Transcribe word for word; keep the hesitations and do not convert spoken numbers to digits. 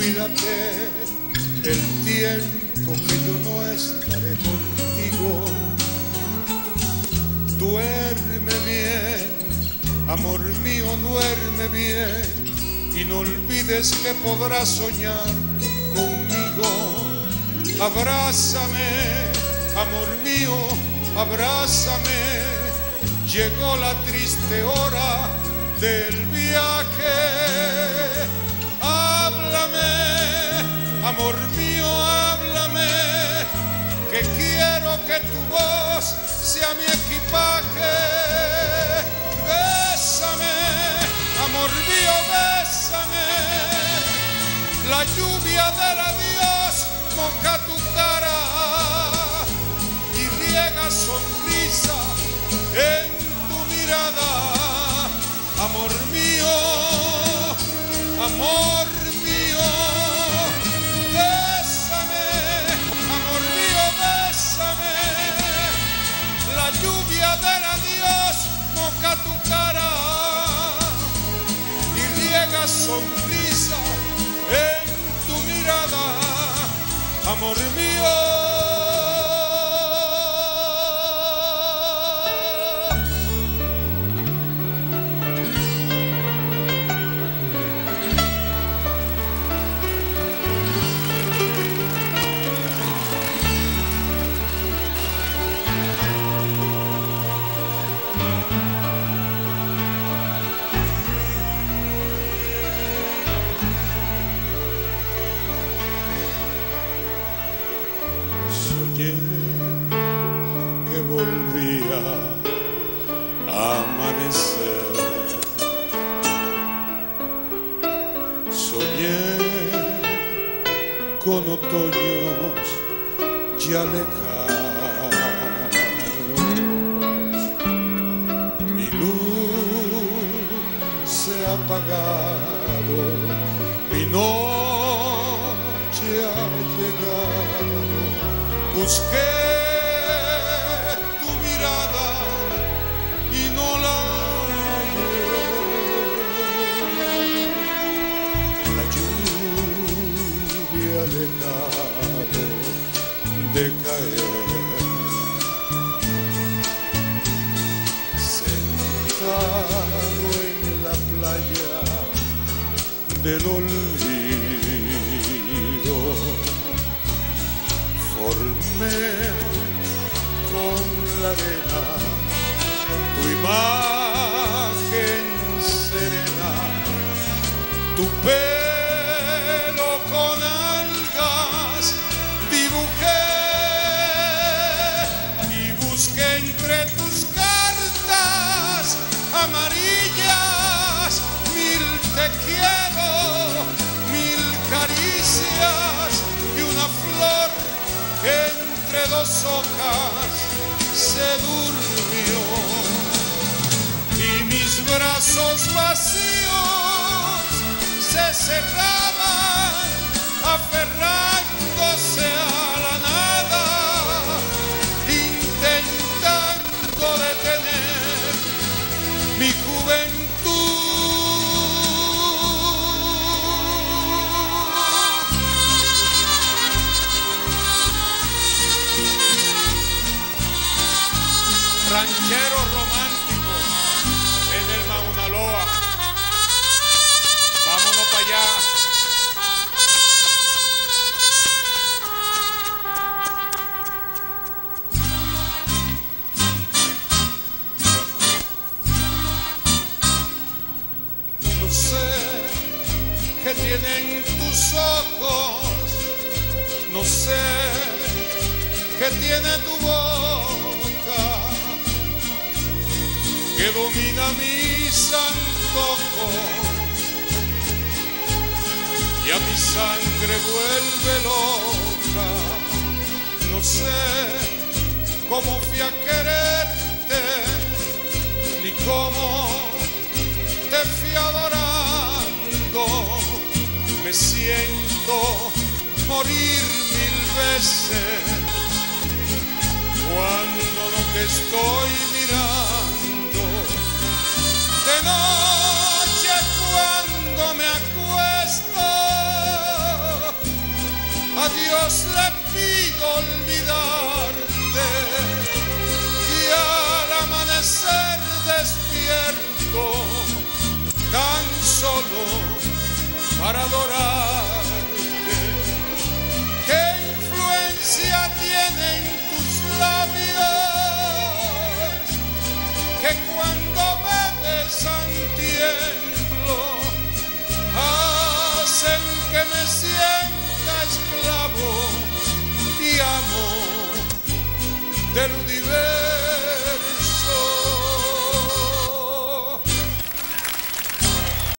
Olvídate el tiempo que yo no estaré contigo. Duerme bien, amor mío, duerme bien, y no olvides que podrás soñar conmigo. Abrázame, amor mío, abrázame. Llegó la triste hora del viaje. Háblame, amor mío, háblame, que quiero que tu voz sea mi equipaje. Bésame, amor mío, bésame. La lluvia del adiós moja tu cara y riega sonrisa en tu mirada. Amor mío, amor mío, bésame, amor mío, bésame. La lluvia del adiós moja tu cara y riega sonrisa en tu mirada. Amor mío. Que volvía a amanecer. Soñé con otoños ya lejanos. Mi luz se ha apagado, mi noche ha llegado. Busqué tu mirada y no la hallé. La lluvia ha dejado de caer. Sentado en la playa del olvido, formé con la arena tu imagen serena, tu pelo con algas dibujé y busqué entre tus cartas amarillas mil te quiero, mil caricias y una flor que entre dos hojas se durmió, y mis brazos vacíos se cerraban aferrándose a la nada, intentando detener mi juventud. Ranchero romántico en el Mauna Loa. Vámonos para allá. No sé qué tienen tus ojos, no sé qué tiene tu boca, que domina mis antojos y a mi sangre vuelve loca. No sé cómo fui a quererte, ni cómo te fui adorando. Me siento morir mil veces cuando no te estoy mirando. De noche cuando me acuesto labios le pido olvidarte y al amanecer despierto tan solo para adorarte. ¿Qué influencia tienen tus labios que cuando me besan tiemblo, hacen que me sienta esclavo y amo del universo?